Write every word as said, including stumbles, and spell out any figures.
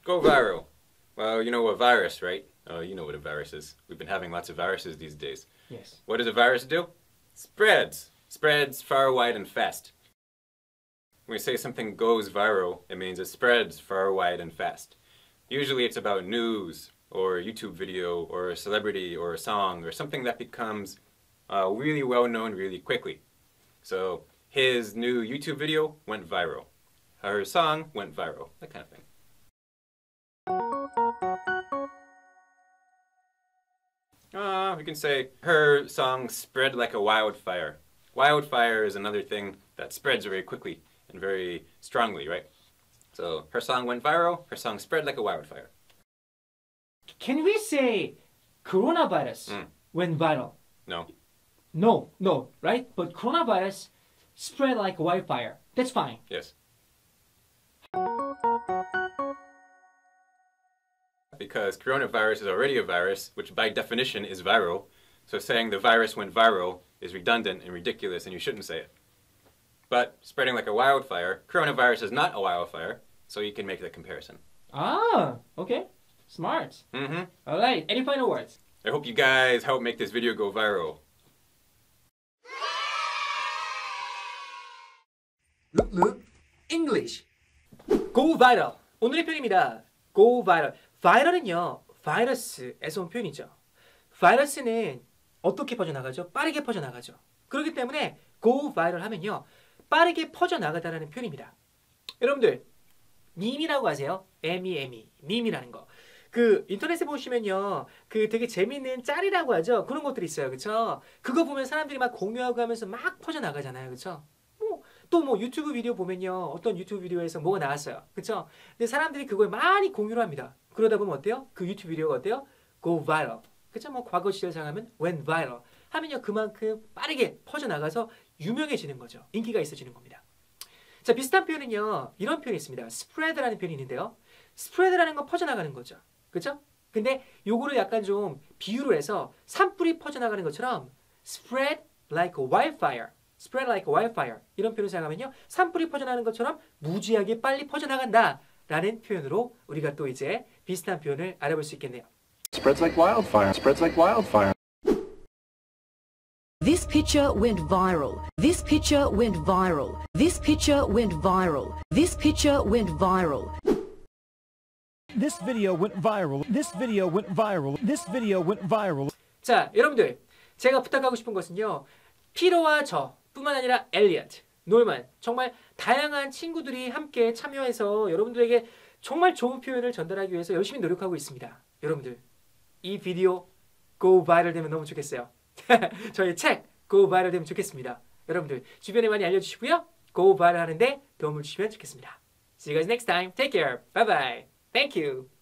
Go viral. Well, you know a virus, right? Oh, you know what a virus is. We've been having lots of viruses these days. Yes. What does a virus do? Spreads. Spreads far, wide, and fast. When we say something goes viral, it means it spreads far, wide, and fast. Usually it's about news, or a YouTube video, or a celebrity, or a song, or something that becomes uh, really well known really quickly. So his new YouTube video went viral. Her song went viral. That kind of thing. Uh, we can say her song spread like a wildfire. Wildfire is another thing that spreads very quickly and very strongly, right? So her song went viral, her song spread like a wildfire. Can we say coronavirus Mm. went viral? No. No, no, right? But coronavirus spread like wildfire. That's fine. Yes. Because coronavirus is already a virus, which by definition is viral. So saying the virus went viral is redundant and ridiculous and you shouldn't say it. But spreading like a wildfire, coronavirus is not a wildfire, so you can make the comparison. Ah, okay. Smart. Mm-hmm. All right. Any final words? I hope you guys help make this video go viral. Look, look. English. Go viral. 오늘의 표현입니다. Go viral. 바이럴은요, 바이러스에서 온 표현이죠. 바이러스는 어떻게 퍼져나가죠? 빠르게 퍼져나가죠. 그렇기 때문에 go viral 하면요, 빠르게 퍼져나가다라는 표현입니다. 여러분들, 밈이라고 하세요? M-E-M-E, 밈이라는 거. 그 인터넷에 보시면요, 그 되게 재밌는 짤이라고 하죠. 그런 것들이 있어요, 그렇죠? 그거 보면 사람들이 막 공유하고 하면서 막 퍼져나가잖아요, 그렇죠? 뭐, 또 뭐 유튜브 비디오 보면요, 어떤 유튜브 비디오에서 뭐가 나왔어요, 그렇죠? 근데 사람들이 그걸 많이 공유를 합니다. 그러다 보면 어때요? 그 유튜브 비디오가 어때요? Go viral. 그렇죠? 뭐 과거 시절 상하면 went viral. 하면요, 그만큼 빠르게 퍼져나가서 유명해지는 거죠. 인기가 있어지는 겁니다. 자, 비슷한 표현은요, 이런 표현이 있습니다. spread라는 표현이 있는데요. spread라는 건 퍼져나가는 거죠. 그렇죠? 근데 요거를 약간 좀 비유를 해서 산불이 퍼져나가는 것처럼 spread like a wildfire. spread like a wildfire. 이런 표현을 사용하면요, 산불이 퍼져나가는 것처럼 무지하게 빨리 퍼져나간다 라는 표현으로 우리가 또 이제 비슷한 표현을 알아볼 수 있겠네요. Spreads like wildfire. Spreads like wildfire. This picture went viral. This picture went viral. This picture went viral. This picture went viral. This video went viral. This video went viral. This video went viral. 자, 여러분들, 제가 부탁하고 싶은 것은요, 피로와 저 뿐만 아니라 엘리엇, 놀만, 정말 다양한 친구들이 함께 참여해서 여러분들에게 정말 좋은 표현을 전달하기 위해서 열심히 노력하고 있습니다. 여러분들, 이 비디오 go viral 되면 너무 좋겠어요. 저희 책 go viral 되면 좋겠습니다. 여러분들, 주변에 많이 알려주시고요, go viral 하는데 도움을 주시면 좋겠습니다. See you guys next time. Take care. Bye bye. Thank you.